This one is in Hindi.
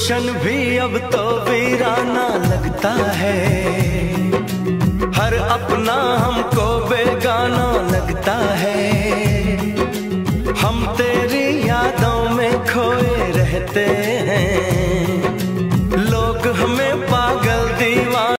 गुलशन भी अब तो वीराना लगता है, हर अपना हमको बेगाना लगता है। हम तेरी यादों में खोए रहते हैं, लोग हमें पागल दीवाना